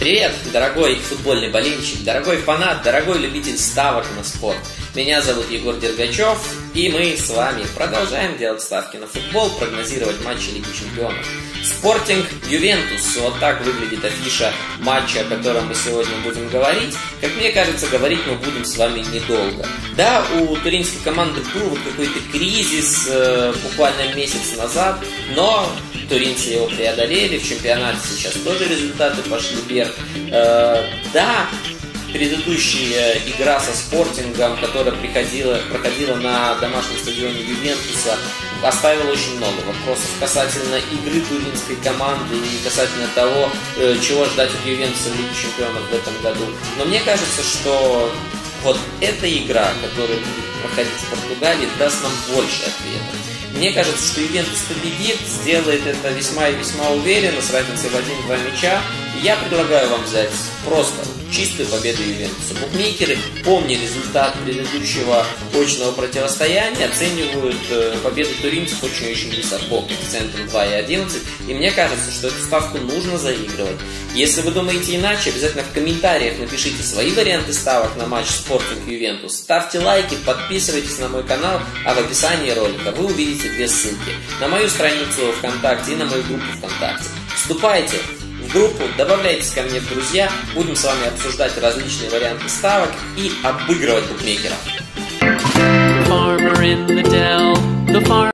Привет, дорогой футбольный болельщик, дорогой фанат, дорогой любитель ставок на спорт. Меня зовут Егор Дергачев, и мы с вами продолжаем делать ставки на футбол, прогнозировать матчи Лиги Чемпионов. Спортинг Ювентус. Вот так выглядит афиша матча, о котором мы сегодня будем говорить. Как мне кажется, говорить мы будем с вами недолго. Да, у туринской команды был вот какой-то кризис буквально месяц назад, но туринцы его преодолели, в чемпионате сейчас тоже результаты пошли вверх. Да, предыдущая игра со Спортингом, которая проходила на домашнем стадионе Ювентуса, оставила очень много вопросов касательно игры туринской команды и касательно того, чего ждать от Ювентуса в Лиге Чемпионов в этом году. Но мне кажется, что вот эта игра, которая будет проходить в Португалии, даст нам больше ответов. Мне кажется, что Ювентус победит, сделает это весьма и весьма уверенно, с разницей в 1-2 мяча. И я предлагаю вам взять просто чистую победу Ювентуса. Букмекеры, помня результат предыдущего очного противостояния, оценивают победу туринцев очень-очень высоко, коэффициентом 2,11. И мне кажется, что эту ставку нужно заигрывать. Если вы думаете иначе, обязательно в комментариях напишите свои варианты ставок на матч Спортинг Ювентус. Ставьте лайки, подписывайтесь на мой канал, а в описании ролика вы увидите две ссылки. На мою страницу ВКонтакте и на мою группу ВКонтакте. Вступайте в группу, добавляйтесь ко мне в друзья, будем с вами обсуждать различные варианты ставок и обыгрывать букмекеров.